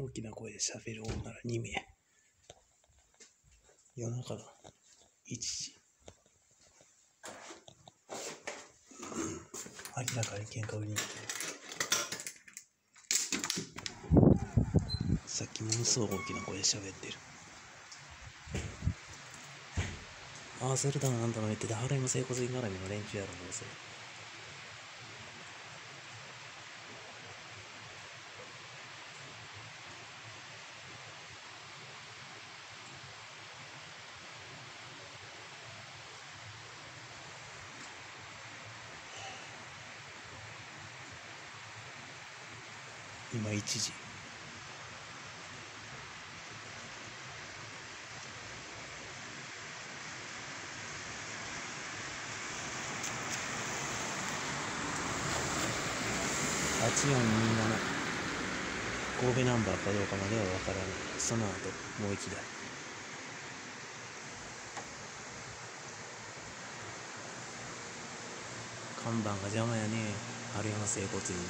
大きな声で喋る女ら2名。夜中の1時。明らかに喧嘩売りに来てる。さっきものすごく大きな声で喋ってる。ああ、それだな、あんたの言ってた払いも整骨院絡みの連中やろ、どうせ。今1時。8427神戸ナンバーかどうかまでは分からない。その後もう一台。看板が邪魔やね。春山整骨院の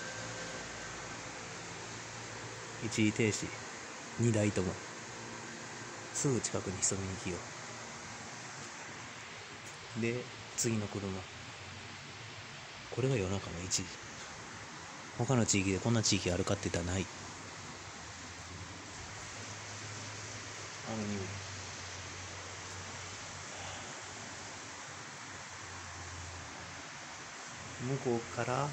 一時停止2台ともすぐ近くに潜みに来よう。で次の車、これが夜中の1時。他の地域でこんな地域あるかって言ったらない。向こうから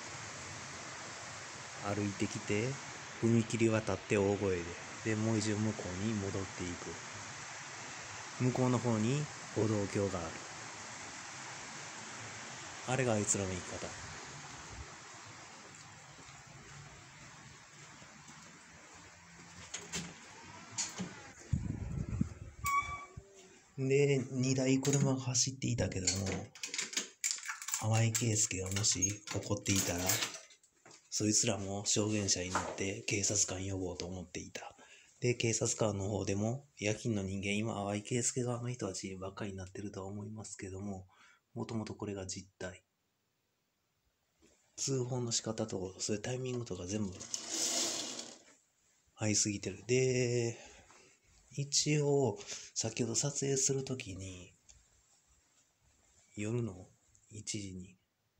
歩いてきて踏切渡って大声でもう一度向こうに戻っていく。向こうの方に歩道橋がある。あれがあいつらの生き方。で2台車が走っていたけども、淡井圭介がもし怒っていたらそいつらも証言者になって警察官呼ぼうと思っていた。で警察官の方でも夜勤の人間、今淡井圭介側の人たちばっかりになってるとは思いますけども、もともとこれが実態。通報の仕方とかそういうタイミングとか全部合いすぎてる。で一応先ほど撮影するときに夜の1時に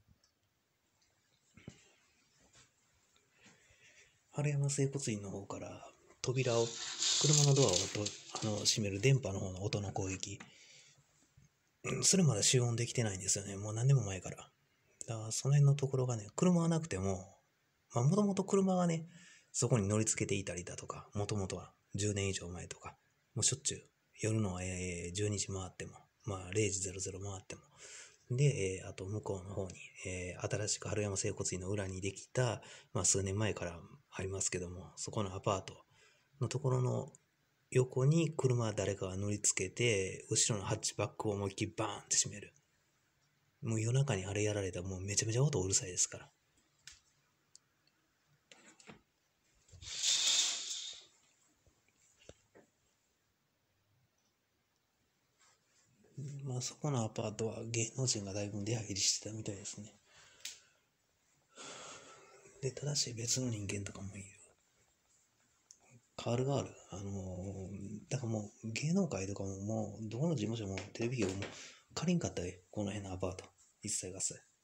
春山整骨院の方から扉を、車のドアを閉める電波の方の音の攻撃、それまで集音できてないんですよね。もう何年も前から。だからその辺のところがね、車はなくてももともと車がねそこに乗り付けていたりだとか、もともとは10年以上前とかもうしょっちゅう夜の12時回っても0時00回ってもで、あと向こうの方に、新しく春山整骨院の裏にできた、数年前からありますけども、そこのアパートのところの横に車誰かが乗り付けて、後ろのハッチバックを思いっきりバーンって閉める。もう夜中にあれやられたらもうめちゃめちゃ音うるさいですから。そこのアパートは芸能人がだいぶ出入りしてたみたいですね。で、ただし別の人間とかもいる。変わる。だからもう芸能界とかももうどこの事務所もテレビ局も借りんかったよ、この辺のアパート。一切合切。